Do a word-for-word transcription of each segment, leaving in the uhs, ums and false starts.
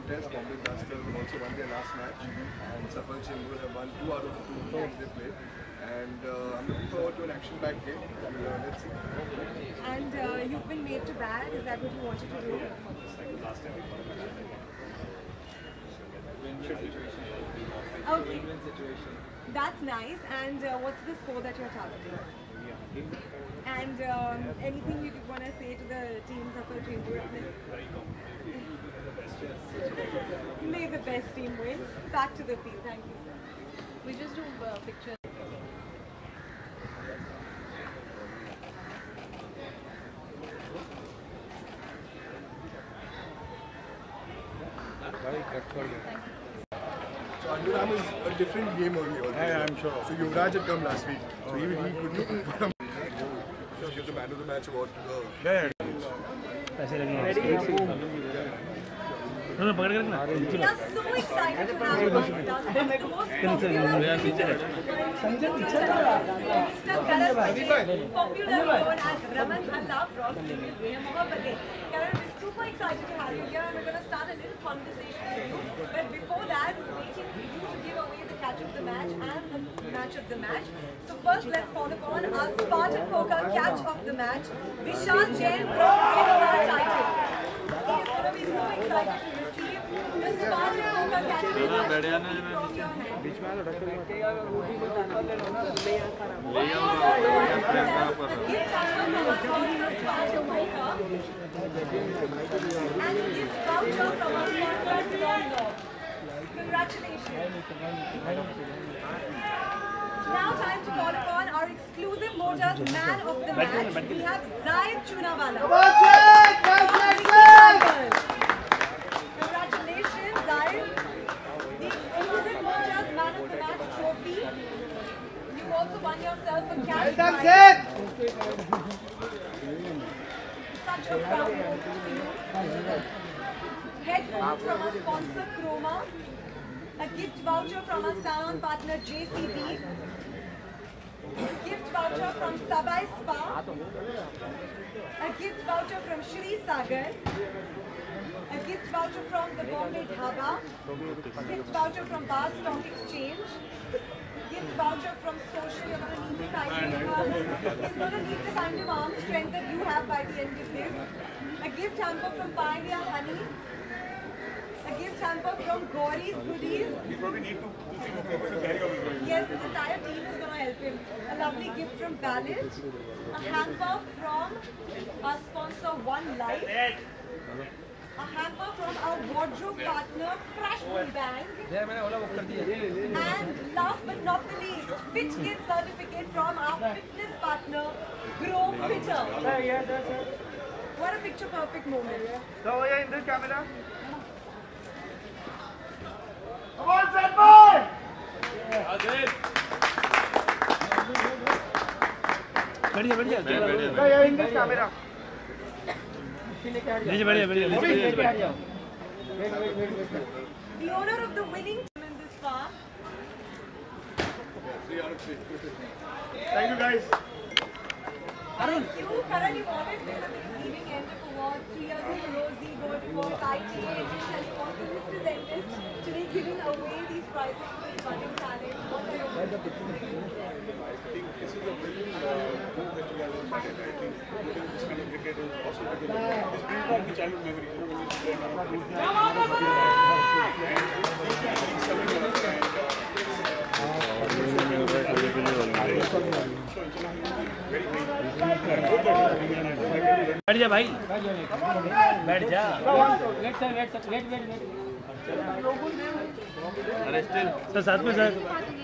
contest. Bombay Blasters also won their last match, and Safal Chembur have won two out of the two games they played. And uh, I'm looking forward to an action-packed game. And, uh, let's see. And uh, you've been made to bat. Is that what you wanted to do? Okay. That's nice. And uh, what's the score that you're targeting? And um, anything you want to say to the teams of the team? May the best team win. Back to the field. Thank you, sir. We just do a uh, picture. So Anjuram is a different game only. Yeah, I'm sure. So Yuvraj had come last week. So even he could look for him. Give the man of the match award to the... Yeah, yeah. We are so excited to have Bugs Dust, the most popular Mister Karan Patel, popular known as Raman Allah from Mohabbat. Karan, we're super excited to have you here, and we're going to start a little conversation with you. But before that, we're waiting for you to give away the catch of the match and the match of the match. So first, let's call upon our Spartan Poker catch of the match, Vishal Jain from X R title. He's going to be so excited to receive the Spartan Poker catch of the match from your hand. And gift voucher from our sponsor, Long Law. Congratulations. Now time to call upon our exclusive Motors man of the match. We have Zaid Chunawala. Congratulations, Zaid. The exclusive Motors man of the match trophy. You also won yourself a cash prize. Such a proud moment to you. Headphones from our sponsor Chroma. A gift voucher from our sound partner J C B. A gift voucher from Sabai Spa. A gift voucher from Shri Sagar. A gift voucher from the Bombay Dhaba. A gift voucher from Bar Stock Exchange. Gift voucher from Social. You're going to need the kind of, uh, he's going to need the kind of arm strength that you have by the end of this. A gift hamper from Pioneer Honey. A gift hamper from Gauri's Goodies. We probably need to two people to carry over. Yes, this entire team is going to help him. A lovely gift from Ballot. A hamper from our sponsor One Life. A hamper from our wardrobe partner Crashpool Bank. And last but not the least, Fit Kid certificate from our fitness partner Grow Fitter. What a picture perfect moment. So, yeah, in this camera. Come on, set boy! That's it. बढ़िया बढ़िया yeah, in this camera. नीचे बढ़िया बढ़िया नीचे बढ़िया. The owner of the winning team in this farm. Thank you guys. Thank you. Karan, you've always been at the receiving end of awards. Three years in a row, Z Gold Award, I T A, and Conference presenters. Today giving away these prizes to the budding talent. What are your I think this is a brilliant uh, move that you guys have started. I think putting this kind of cricket is also because it's bringing back the childhood memory. You know, when we used to play around. बैठ जा भाई बैठ जा अरे still sir साथ में sir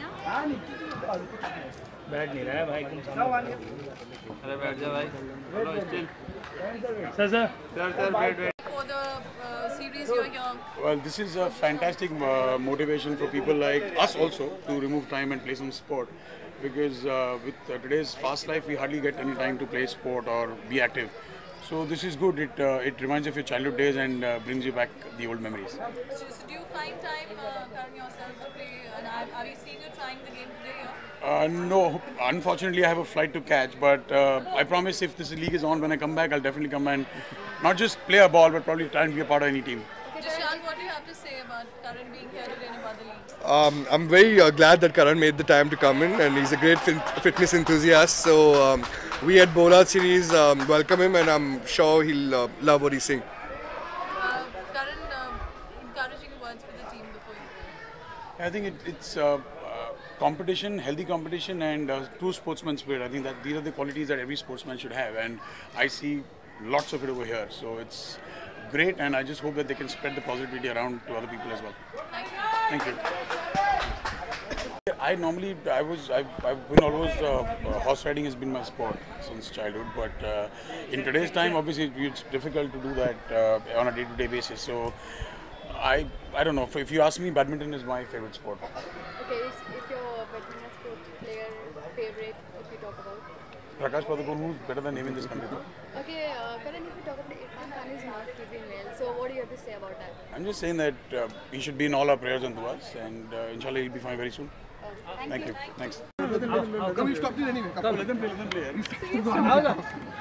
बैठ नहीं रहा है भाई तुम सामने अरे बैठ जा भाई चलो still sir sir sir sir बैठ बैठ For the uh, series you're here. Well, this is a fantastic uh, motivation for people like us also to remove time and play some sport, because uh, with uh, today's fast life we hardly get any time to play sport or be active. So this is good. It uh, it reminds you of your childhood days and uh, brings you back the old memories. So, so do you find time, uh, Karan, yourself to play? And are, are we seeing you trying the game today? Or? Uh, no, unfortunately I have a flight to catch, but uh, I promise if this league is on, when I come back, I'll definitely come and not just play a ball, but probably try and be a part of any team. Jishan, what do you have to say about Karan being here today in Badali? Um, I'm very uh, glad that Karan made the time to come in, and he's a great fin fitness enthusiast. So um, we at Bola series um, welcome him, and I'm sure he'll uh, love what he's saying. Uh, Karan, uh, encouraging words for the team before you go. I think it, it's uh, uh, competition, healthy competition, and uh, true sportsman spirit. I think that these are the qualities that every sportsman should have, and I see lots of it over here. So it's great, and I just hope that they can spread the positivity around to other people as well. Thank you. Thank you. I normally, I was, I've, I've been always, uh, uh, horse riding has been my sport since childhood, but uh, in today's time, obviously, it's difficult to do that uh, on a day-to-day basis. So, I, I don't know, if you ask me, badminton is my favorite sport. Okay, if, if your badminton sport player favorite, if you talk about? Prakash Padukone, who's better than him in this country? Okay, uh, Karan, if you talk about Irfan Khan is not keeping well, so what do you have to say about that? I'm just saying that uh, he should be in all our prayers and duas, and uh, inshallah he'll be fine very soon. Oh, Thank, thank you. you. Thanks. Come, you stopped it anyway. Come, Let them play, let them play.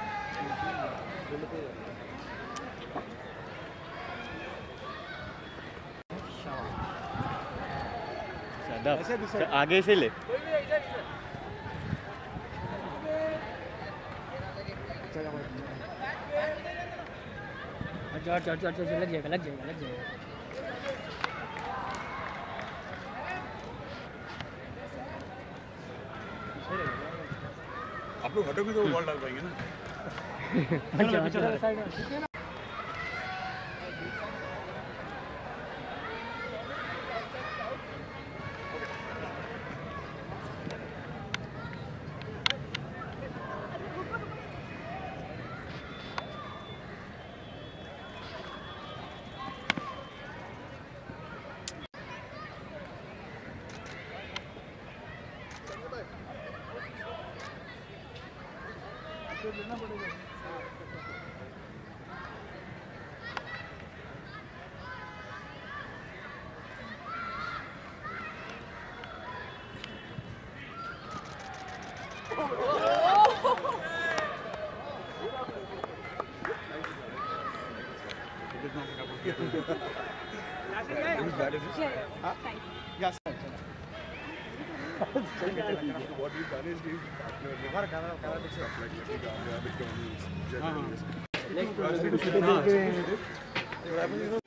Sir आगे से ले चढ़ चढ़ चढ़ चढ़ लग जाएगा लग जाएगा लग जाएगा आप लोग हटोगे तो बॉल डाल पाएंगे ना Yes. What we've done is we've partnered with stuff like McDonald's, General.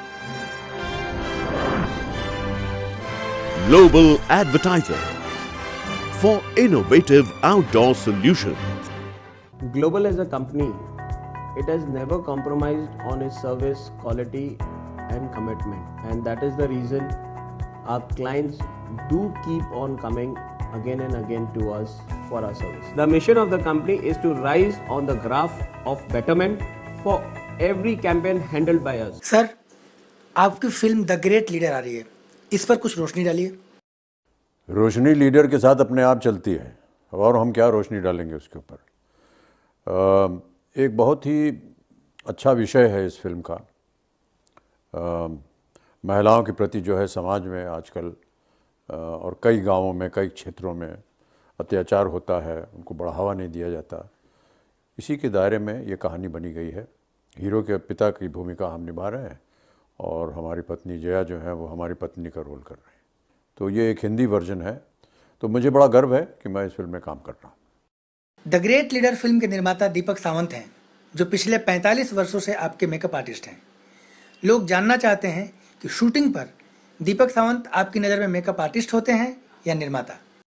Global Advertiser for innovative outdoor solutions. Global as a company, it has never compromised on its service quality and commitment, and that is the reason our clients do keep on coming again and again to us for our service. The mission of the company is to rise on the graph of betterment for every campaign handled by us. Sir, आपकी film the great leader आ रही है, इस पर कुछ रोशनी डालिए। रोशनी leader के साथ अपने आप चलती है और हम क्या रोशनी डालेंगे उसके ऊपर। एक बहुत ही अच्छा विषय है इस फिल्म का। आ, महिलाओं के प्रति जो है समाज में आजकल आ, और कई गांवों में कई क्षेत्रों में अत्याचार होता है, उनको बढ़ावा नहीं दिया जाता। इसी के दायरे में ये कहानी बनी गई है। हीरो के पिता की भूमिका हम निभा रहे हैं और हमारी पत्नी जया जो है वो हमारी पत्नी का रोल कर रहे हैं। तो ये एक हिंदी वर्जन है, तो मुझे बड़ा गर्व है कि मैं इस फिल्म में काम कर रहा हूँ। द ग्रेट लीडर फिल्म के निर्माता दीपक सावंत हैं, जो पिछले पैंतालीस वर्षों से आपके मेकअप आर्टिस्ट हैं। लोग जानना चाहते हैं कि शूटिंग पर दीपक सावंत आपकी नज़र में मेकअप आर्टिस्ट होते हैं या निर्माता?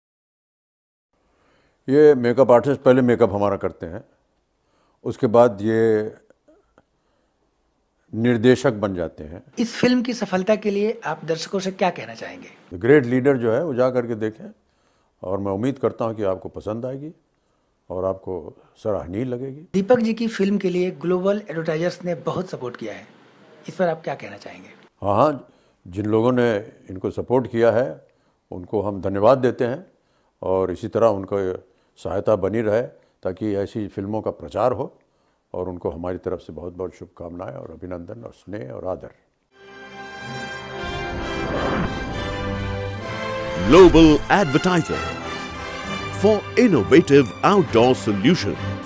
ये मेकअप आर्टिस्ट पहले मेकअप हमारा करते हैं, उसके बाद ये निर्देशक बन जाते हैं। इस फिल्म की सफलता के लिए आप दर्शकों से क्या कहना चाहेंगे? द ग्रेट लीडर जो है वो जा करके देखें और मैं उम्मीद करता हूँ कि आपको पसंद आएगी और आपको सराहनीय लगेगी। दीपक जी की फिल्म के लिए ग्लोबल एडवर्टाइजर्स ने बहुत सपोर्ट किया है, इस पर आप क्या कहना चाहेंगे? हाँ हाँ, जिन लोगों ने इनको सपोर्ट किया है उनको हम धन्यवाद देते हैं और इसी तरह उनको सहायता बनी रहे ताकि ऐसी फिल्मों का प्रचार हो और उनको हमारी तरफ से बहुत बहुत शुभकामनाएं और अभिनंदन और स्नेह और आदर। Global Advertiser for innovative outdoor solutions.